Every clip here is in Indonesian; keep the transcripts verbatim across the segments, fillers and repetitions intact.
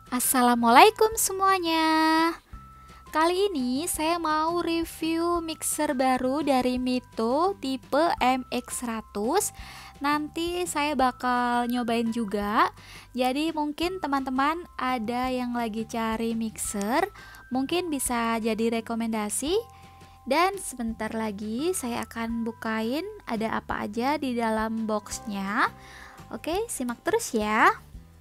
Assalamualaikum semuanya. Kali ini saya mau review mixer baru dari Mito tipe M X seratus. Nanti saya bakal nyobain juga. Jadi mungkin teman-teman ada yang lagi cari mixer, mungkin bisa jadi rekomendasi. Dan sebentar lagi saya akan bukain ada apa aja di dalam boxnya. Oke, simak terus ya.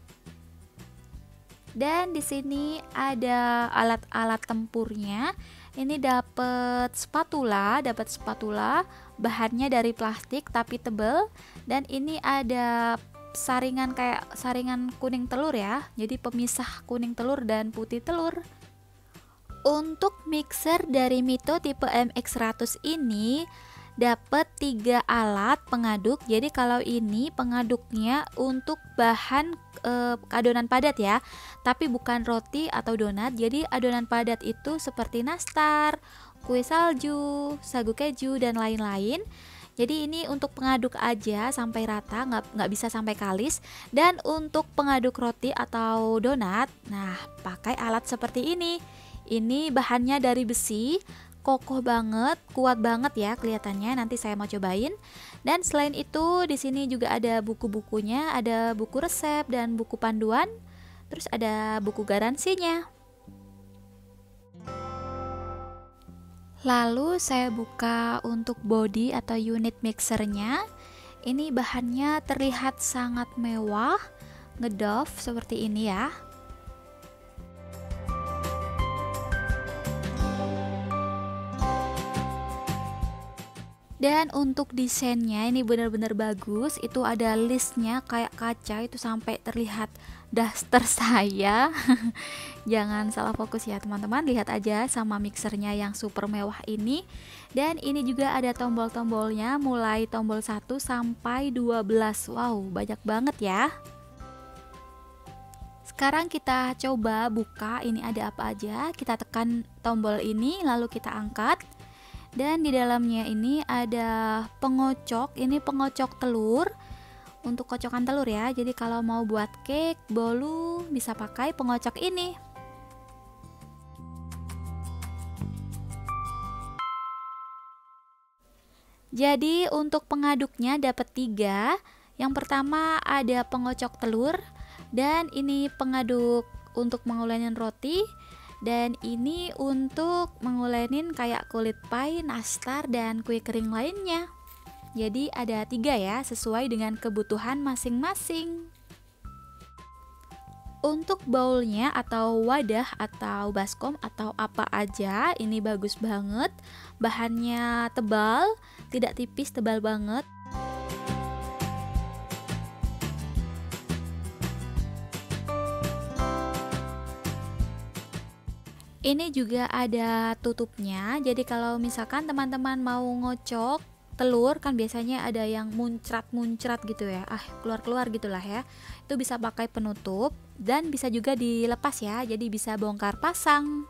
Dan di sini ada alat-alat tempurnya. Ini dapat spatula, dapat spatula, bahannya dari plastik tapi tebal. Dan ini ada saringan kayak saringan kuning telur ya. Jadi pemisah kuning telur dan putih telur. Untuk mixer dari Mito tipe M X seratus ini dapat tiga alat pengaduk. Jadi kalau ini pengaduknya untuk bahan e, adonan padat ya, tapi bukan roti atau donat. Jadi adonan padat itu seperti nastar, kue salju, sagu keju dan lain-lain. Jadi ini untuk pengaduk aja sampai rata, nggak nggak bisa sampai kalis. Dan untuk pengaduk roti atau donat, nah pakai alat seperti ini. Ini bahannya dari besi, kokoh banget, kuat banget ya kelihatannya. Nanti saya mau cobain. Dan selain itu di sini juga ada buku-bukunya, ada buku resep dan buku panduan. Terus ada buku garansinya. Lalu saya buka untuk body atau unit mixernya. Ini bahannya terlihat sangat mewah, ngedove seperti ini ya. Dan untuk desainnya ini benar-benar bagus. Itu ada listnya kayak kaca, itu sampai terlihat daster saya. Jangan salah fokus ya teman-teman, lihat aja sama mixernya yang super mewah ini. Dan ini juga ada tombol-tombolnya, mulai tombol satu sampai dua belas. Wow, banyak banget ya. Sekarang kita coba buka, ini ada apa aja. Kita tekan tombol ini lalu kita angkat. Dan di dalamnya ini ada pengocok, ini pengocok telur untuk kocokan telur ya. Jadi kalau mau buat cake, bolu bisa pakai pengocok ini. Jadi untuk pengaduknya dapat tiga. Yang pertama ada pengocok telur, dan ini pengaduk untuk mengulenin roti. Dan ini untuk mengulenin kayak kulit pie, nastar, dan kue kering lainnya. Jadi ada tiga ya, sesuai dengan kebutuhan masing-masing. Untuk boulnya atau wadah atau baskom atau apa aja, ini bagus banget. Bahannya tebal, tidak tipis, tebal banget. Ini juga ada tutupnya. Jadi kalau misalkan teman-teman mau ngocok telur, kan biasanya ada yang muncrat-muncrat gitu ya, ah keluar-keluar gitulah ya. Itu bisa pakai penutup dan bisa juga dilepas ya. Jadi bisa bongkar pasang.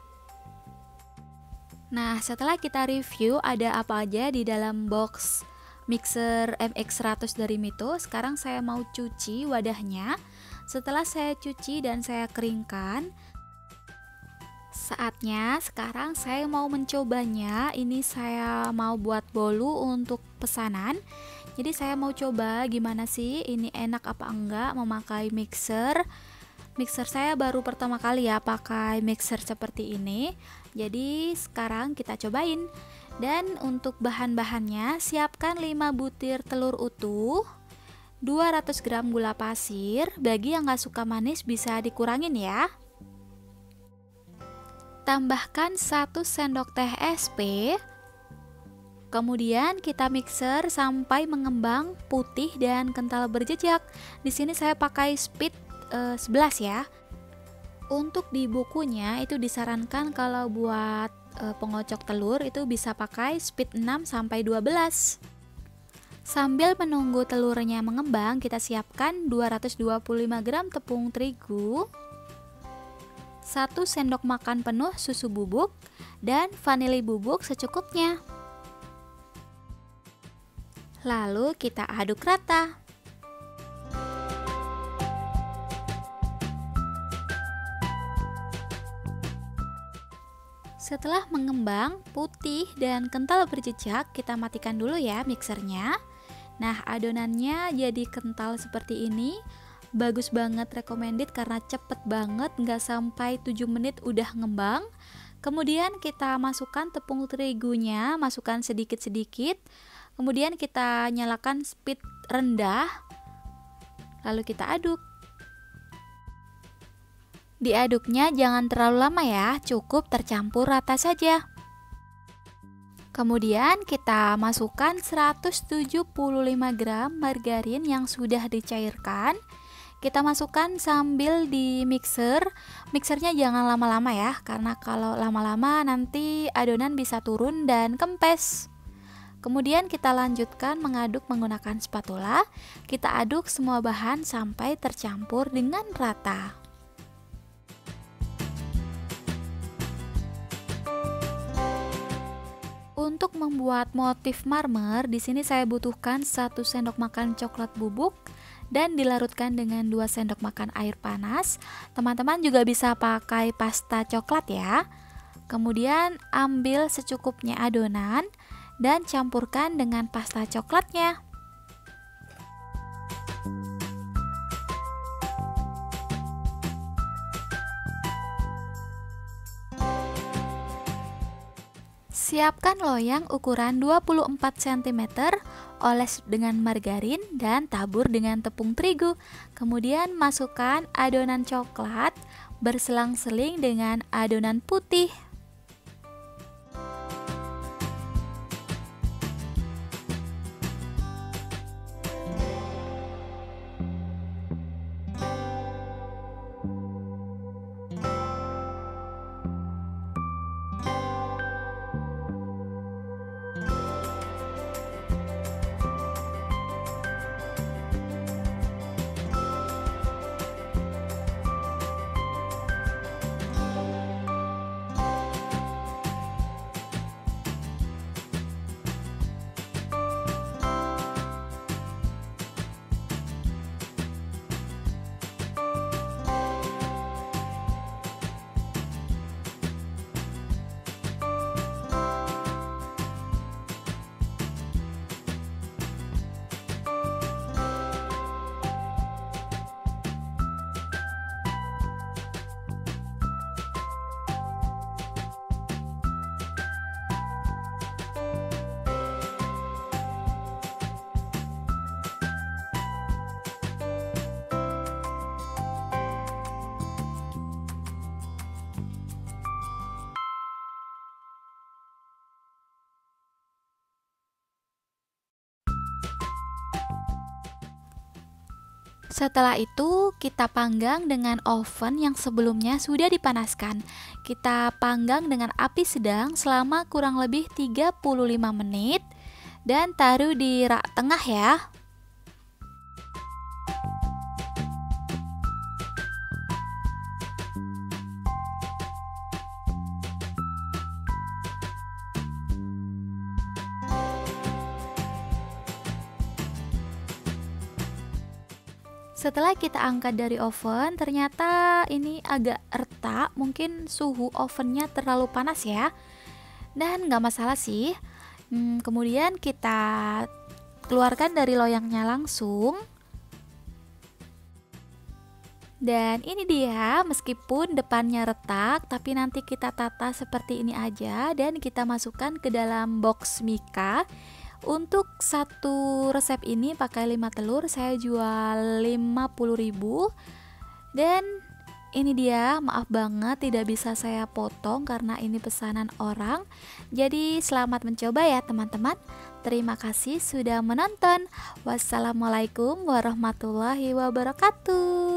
Nah, setelah kita review ada apa aja di dalam box mixer M X seratus dari Mito, sekarang saya mau cuci wadahnya. Setelah saya cuci dan saya keringkan, saatnya sekarang saya mau mencobanya. Ini saya mau buat bolu untuk pesanan. Jadi saya mau coba gimana sih ini, enak apa enggak memakai mixer. Mixer saya baru pertama kali ya pakai mixer seperti ini. Jadi sekarang kita cobain. Dan untuk bahan-bahannya, siapkan lima butir telur utuh, dua ratus gram gula pasir. Bagi yang gak suka manis bisa dikurangin ya. Tambahkan satu sendok teh es pe. Kemudian kita mixer sampai mengembang putih dan kental berjejak. Di sini saya pakai speed eh, sebelas ya. Untuk di bukunya itu disarankan kalau buat eh, pengocok telur itu bisa pakai speed enam sampai dua belas. Sambil menunggu telurnya mengembang, kita siapkan dua ratus dua puluh lima gram tepung terigu, satu sendok makan penuh susu bubuk, dan vanili bubuk secukupnya. Lalu kita aduk rata. Setelah mengembang, putih dan kental berjejak, kita matikan dulu ya mixernya. Nah, adonannya jadi kental seperti ini. Bagus banget, recommended karena cepet banget, nggak sampai tujuh menit udah ngembang. Kemudian kita masukkan tepung terigunya, masukkan sedikit-sedikit. Kemudian kita nyalakan speed rendah. Lalu kita aduk. Diaduknya jangan terlalu lama ya, cukup tercampur rata saja. Kemudian kita masukkan seratus tujuh puluh lima gram margarin yang sudah dicairkan. Kita masukkan sambil di mixer. Mixernya jangan lama-lama ya, karena kalau lama-lama nanti adonan bisa turun dan kempes. Kemudian kita lanjutkan mengaduk menggunakan spatula. Kita aduk semua bahan sampai tercampur dengan rata. Untuk membuat motif marmer, di sini saya butuhkan satu sendok makan coklat bubuk dan dilarutkan dengan dua sendok makan air panas. Teman-teman juga bisa pakai pasta coklat ya. Kemudian ambil secukupnya adonan dan campurkan dengan pasta coklatnya. Siapkan loyang ukuran dua puluh empat sentimeter, oles dengan margarin dan tabur dengan tepung terigu. Kemudian masukkan adonan coklat berselang-seling dengan adonan putih. Setelah itu kita panggang dengan oven yang sebelumnya sudah dipanaskan. Kita panggang dengan api sedang selama kurang lebih tiga puluh lima menit dan taruh di rak tengah ya. Setelah kita angkat dari oven, ternyata ini agak retak, mungkin suhu ovennya terlalu panas ya. Dan nggak masalah sih. Hmm, kemudian kita keluarkan dari loyangnya langsung. Dan ini dia, meskipun depannya retak, tapi nanti kita tata seperti ini aja dan kita masukkan ke dalam box mika. Untuk satu resep ini pakai lima telur, saya jual lima puluh ribu. Dan ini dia, maaf banget tidak bisa saya potong karena ini pesanan orang. Jadi selamat mencoba ya teman-teman. Terima kasih sudah menonton. Wassalamualaikum warahmatullahi wabarakatuh.